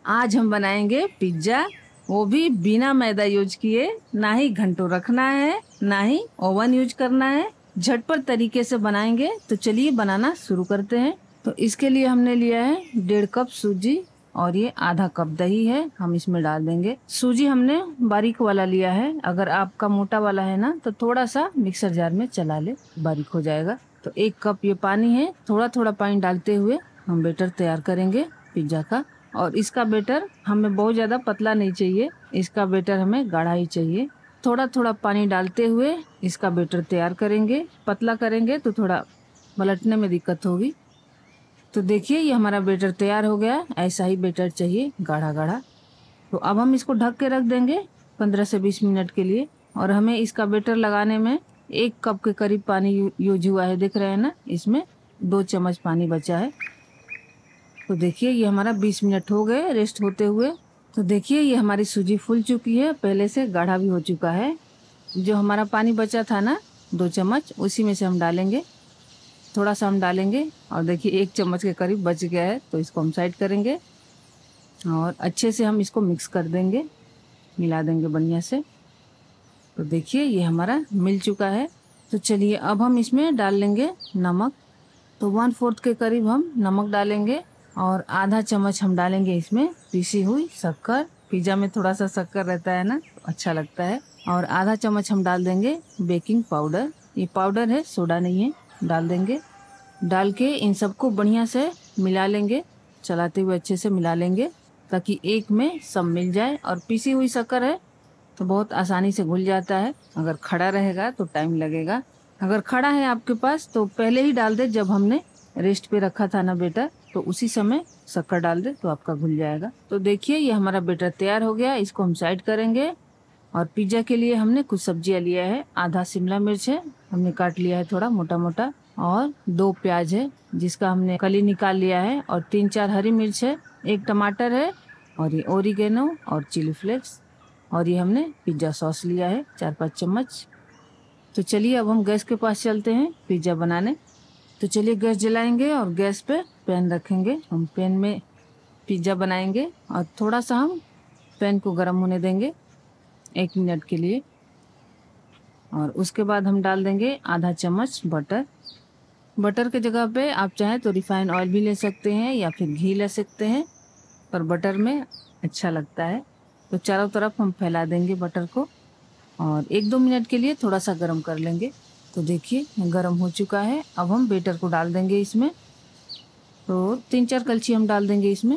आज हम बनाएंगे पिज्जा, वो भी बिना मैदा यूज किए। ना ही घंटों रखना है, ना ही ओवन यूज करना है। झटपट तरीके से बनाएंगे। तो चलिए बनाना शुरू करते हैं। तो इसके लिए हमने लिया है 1.5 कप सूजी और ये आधा कप दही है, हम इसमें डाल देंगे। सूजी हमने बारीक वाला लिया है, अगर आपका मोटा वाला है ना तो थोड़ा सा मिक्सर जार में चला ले, बारीक हो जाएगा। तो 1 कप ये पानी है, थोड़ा थोड़ा पानी डालते हुए हम बैटर तैयार करेंगे पिज्जा का। और इसका बैटर हमें बहुत ज्यादा पतला नहीं चाहिए, इसका बैटर हमें गाढ़ा ही चाहिए। थोड़ा थोड़ा पानी डालते हुए इसका बैटर तैयार करेंगे। पतला करेंगे तो थोड़ा पलटने में दिक्कत होगी। तो देखिए ये हमारा बैटर तैयार हो गया, ऐसा ही बैटर चाहिए, गाढ़ा गाढ़ा। तो अब हम इसको ढक के रख देंगे 15 से 20 मिनट के लिए। और हमें इसका बैटर लगाने में 1 कप के करीब पानी यूज हुआ है, देख रहे हैं ना, इसमें 2 चम्मच पानी बचा है। तो देखिए ये हमारा 20 मिनट हो गए रेस्ट होते हुए। तो देखिए ये हमारी सूजी फूल चुकी है, पहले से गाढ़ा भी हो चुका है। जो हमारा पानी बचा था ना 2 चम्मच, उसी में से हम डालेंगे, थोड़ा सा हम डालेंगे। और देखिए 1 चम्मच के करीब बच गया है, तो इसको हम साइड करेंगे और अच्छे से हम इसको मिक्स कर देंगे, मिला देंगे बढ़िया से। तो देखिए ये हमारा मिल चुका है। तो चलिए अब हम इसमें डाल लेंगे नमक। तो 1/4 के करीब हम नमक डालेंगे और आधा चम्मच हम डालेंगे इसमें पीसी हुई शक्कर। पिज्जा में थोड़ा सा शक्कर रहता है ना, तो अच्छा लगता है। और आधा चम्मच हम डाल देंगे बेकिंग पाउडर, ये पाउडर है, सोडा नहीं है, डाल देंगे। डाल के इन सबको बढ़िया से मिला लेंगे, चलाते हुए अच्छे से मिला लेंगे ताकि एक में सब मिल जाए। और पीसी हुई शक्कर है तो बहुत आसानी से घुल जाता है, अगर खड़ा रहेगा तो टाइम लगेगा। अगर खड़ा है आपके पास तो पहले ही डाल दे, जब हमने रेस्ट पे रखा था ना बैटर, तो उसी समय शक्कर डाल दे तो आपका घुल जाएगा। तो देखिए ये हमारा बैटर तैयार हो गया, इसको हम साइड करेंगे। और पिज्जा के लिए हमने कुछ सब्जियां लिया है। आधा शिमला मिर्च है, हमने काट लिया है थोड़ा मोटा मोटा। और 2 प्याज है जिसका हमने कली निकाल लिया है। और 3-4 हरी मिर्च है, 1 टमाटर है। और ये ओरिगेनो और चिली फ्लेक्स। और ये हमने पिज्जा सॉस लिया है 4-5 चम्मच। तो चलिए अब हम गैस के पास चलते हैं पिज्जा बनाने। तो चलिए गैस जलाएंगे और गैस पे पैन रखेंगे। हम पैन में पिज्जा बनाएंगे और थोड़ा सा हम पैन को गर्म होने देंगे 1 मिनट के लिए। और उसके बाद हम डाल देंगे आधा चम्मच बटर। बटर के जगह पे आप चाहें तो रिफाइंड ऑयल भी ले सकते हैं या फिर घी ले सकते हैं, पर बटर में अच्छा लगता है। तो चारों तरफ हम फैला देंगे बटर को और 1-2 मिनट के लिए थोड़ा सा गर्म कर लेंगे। तो देखिए गर्म हो चुका है, अब हम बैटर को डाल देंगे इसमें। तो 3-4 कलछी हम डाल देंगे इसमें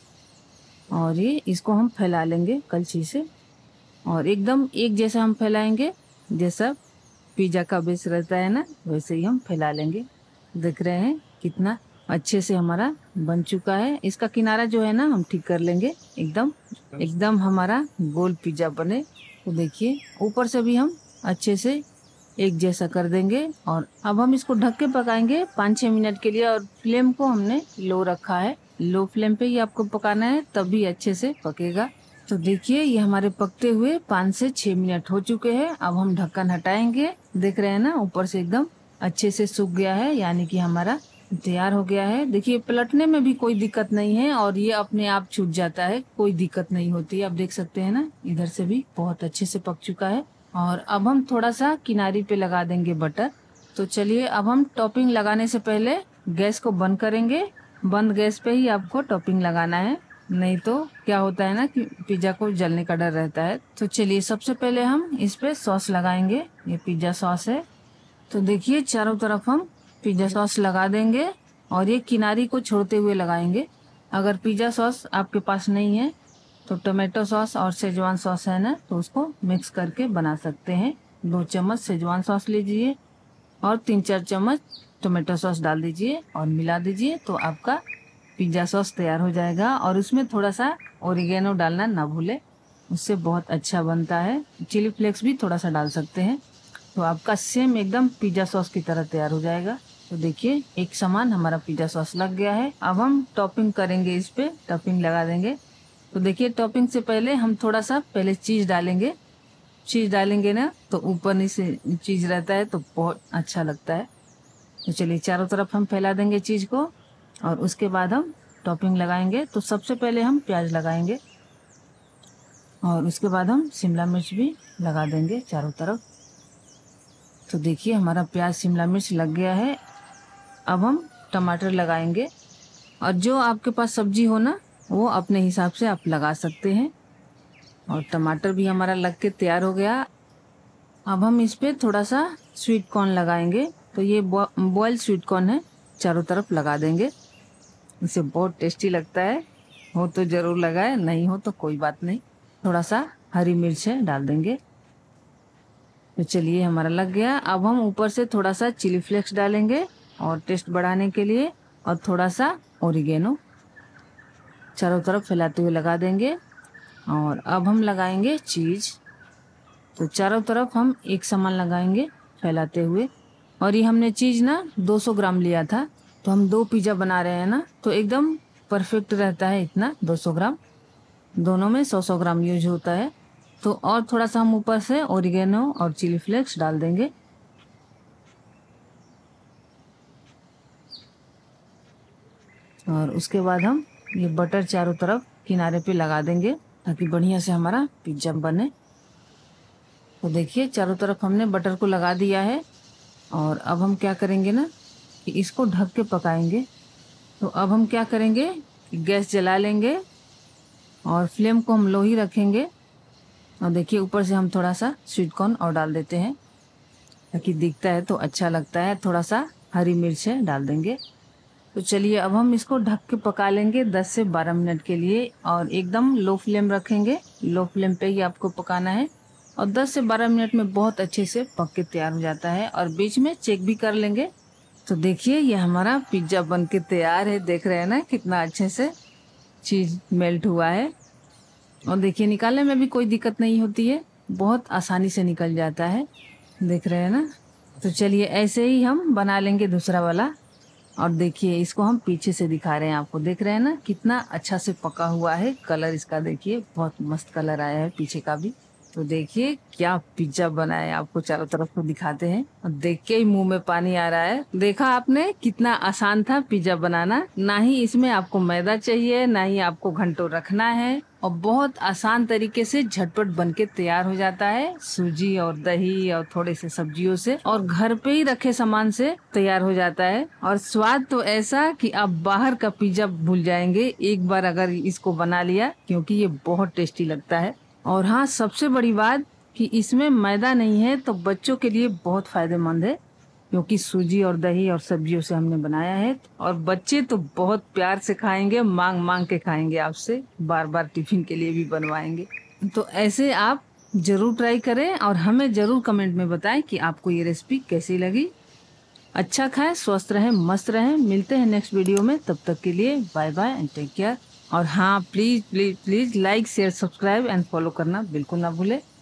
और ये इसको हम फैला लेंगे कलछी से। और एकदम एक जैसा हम फैलाएंगे, जैसा पिज्जा का बेस रहता है ना, वैसे ही हम फैला लेंगे। देख रहे हैं कितना अच्छे से हमारा बन चुका है। इसका किनारा जो है ना हम ठीक कर लेंगे, एकदम एकदम हमारा गोल पिज्जा बने। तो देखिए ऊपर से भी हम अच्छे से एक जैसा कर देंगे। और अब हम इसको ढक के पकाएंगे 5-6 मिनट के लिए। और फ्लेम को हमने लो रखा है, लो फ्लेम पे ही आपको पकाना है, तभी अच्छे से पकेगा। तो देखिए ये हमारे पकते हुए 5 से 6 मिनट हो चुके हैं। अब हम ढक्कन हटाएंगे, देख रहे हैं ना ऊपर से एकदम अच्छे से सूख गया है, यानी कि हमारा तैयार हो गया है। देखिए पलटने में भी कोई दिक्कत नहीं है और ये अपने आप छूट जाता है, कोई दिक्कत नहीं होती। आप देख सकते हैं ना, इधर से भी बहुत अच्छे से पक चुका है। और अब हम थोड़ा सा किनारी पे लगा देंगे बटर। तो चलिए अब हम टॉपिंग लगाने से पहले गैस को बंद करेंगे। बंद गैस पे ही आपको टॉपिंग लगाना है, नहीं तो क्या होता है ना कि पिज्जा को जलने का डर रहता है। तो चलिए सबसे पहले हम इस पे सॉस लगाएंगे, ये पिज्जा सॉस है। तो देखिए चारों तरफ हम पिज्जा सॉस लगा देंगे और ये किनारी को छोड़ते हुए लगाएंगे। अगर पिज्जा सॉस आपके पास नहीं है तो टोमेटो सॉस और शेजवान सॉस है ना, तो उसको मिक्स करके बना सकते हैं। 2 चम्मच शेजवान सॉस लीजिए और 3-4 चम्मच टोमेटो सॉस डाल दीजिए और मिला दीजिए, तो आपका पिज्जा सॉस तैयार हो जाएगा। और उसमें थोड़ा सा ओरिगेनो डालना ना भूले, उससे बहुत अच्छा बनता है। चिली फ्लेक्स भी थोड़ा सा डाल सकते हैं, तो आपका सेम एकदम पिज्जा सॉस की तरह तैयार हो जाएगा। तो देखिए एक समान हमारा पिज्जा सॉस लग गया है। अब हम टॉपिंग करेंगे, इस पे टॉपिंग लगा देंगे। तो देखिए टॉपिंग से पहले हम थोड़ा सा पहले चीज डालेंगे। चीज डालेंगे ना तो ऊपर नीचे चीज रहता है तो बहुत अच्छा लगता है। तो चलिए चारों तरफ हम फैला देंगे चीज को और उसके बाद हम टॉपिंग लगाएंगे। तो सबसे पहले हम प्याज लगाएंगे और उसके बाद हम शिमला मिर्च भी लगा देंगे चारों तरफ। तो देखिए हमारा प्याज शिमला मिर्च लग गया है। अब हम टमाटर लगाएंगे और जो आपके पास सब्जी हो ना वो अपने हिसाब से आप लगा सकते हैं। और टमाटर भी हमारा लग के तैयार हो गया। अब हम इस पे थोड़ा सा स्वीट कॉर्न लगाएंगे। तो ये बॉइल्ड स्वीट कॉर्न है, चारों तरफ लगा देंगे। इसे बहुत टेस्टी लगता है, हो तो जरूर लगाए, नहीं हो तो कोई बात नहीं। थोड़ा सा हरी मिर्च है डाल देंगे। तो चलिए हमारा लग गया। अब हम ऊपर से थोड़ा सा चिली फ्लेक्स डालेंगे और टेस्ट बढ़ाने के लिए, और थोड़ा सा ओरिगेनो चारों तरफ फैलाते हुए लगा देंगे। और अब हम लगाएंगे चीज। तो चारों तरफ हम एक समान लगाएंगे फैलाते हुए। और ये हमने चीज ना 200 ग्राम लिया था, तो हम 2 पिज्जा बना रहे हैं ना, तो एकदम परफेक्ट रहता है इतना 200 ग्राम। दोनों में 100-100 ग्राम यूज होता है। तो और थोड़ा सा हम ऊपर से ओरिगेनो और चिली फ्लेक्स डाल देंगे। और उसके बाद हम ये बटर चारों तरफ किनारे पे लगा देंगे ताकि बढ़िया से हमारा पिज्जा बने। तो देखिए चारों तरफ हमने बटर को लगा दिया है। और अब हम क्या करेंगे ना कि इसको ढक के पकाएंगे। तो अब हम क्या करेंगे कि गैस जला लेंगे और फ्लेम को हम लो ही रखेंगे। और देखिए ऊपर से हम थोड़ा सा स्वीट कॉर्न और डाल देते हैं ताकि दिखता है तो अच्छा लगता है। थोड़ा सा हरी मिर्च है डाल देंगे। तो चलिए अब हम इसको ढक के पका लेंगे 10 से 12 मिनट के लिए। और एकदम लो फ्लेम रखेंगे, लो फ्लेम पे ही आपको पकाना है। और 10 से 12 मिनट में बहुत अच्छे से पक के तैयार हो जाता है। और बीच में चेक भी कर लेंगे। तो देखिए ये हमारा पिज्जा बन के तैयार है। देख रहे हैं ना कितना अच्छे से चीज मेल्ट हुआ है। और देखिए निकालने में भी कोई दिक्कत नहीं होती है, बहुत आसानी से निकल जाता है। देख रहे हैं ना। तो चलिए ऐसे ही हम बना लेंगे दूसरा वाला। और देखिए इसको हम पीछे से दिखा रहे हैं आपको। देख रहे हैं ना कितना अच्छा से पका हुआ है। कलर इसका देखिए बहुत मस्त कलर आया है पीछे का भी। तो देखिए क्या पिज्जा बना है, आपको चारों तरफ को दिखाते हैं। और देख के ही मुंह में पानी आ रहा है। देखा आपने कितना आसान था पिज्जा बनाना। ना ही इसमें आपको मैदा चाहिए, ना ही आपको घंटों रखना है। और बहुत आसान तरीके से झटपट बन के तैयार हो जाता है, सूजी और दही और थोड़े से सब्जियों से, और घर पे ही रखे सामान से तैयार हो जाता है। और स्वाद तो ऐसा कि आप बाहर का पिज्जा भूल जाएंगे एक बार अगर इसको बना लिया, क्योंकि ये बहुत टेस्टी लगता है। और हाँ, सबसे बड़ी बात कि इसमें मैदा नहीं है, तो बच्चों के लिए बहुत फायदेमंद है, क्योंकि सूजी और दही और सब्जियों से हमने बनाया है। और बच्चे तो बहुत प्यार से खाएंगे, मांग मांग के खाएंगे आपसे, बार बार टिफिन के लिए भी बनवाएंगे। तो ऐसे आप जरूर ट्राई करें और हमें जरूर कमेंट में बताएं कि आपको ये रेसिपी कैसी लगी। अच्छा खाएं, स्वस्थ रहें, मस्त रहें। मिलते हैं नेक्स्ट वीडियो में, तब तक के लिए bye bye and take care. और हाँ, please please please like share subscribe and follow करना बिल्कुल ना भूले।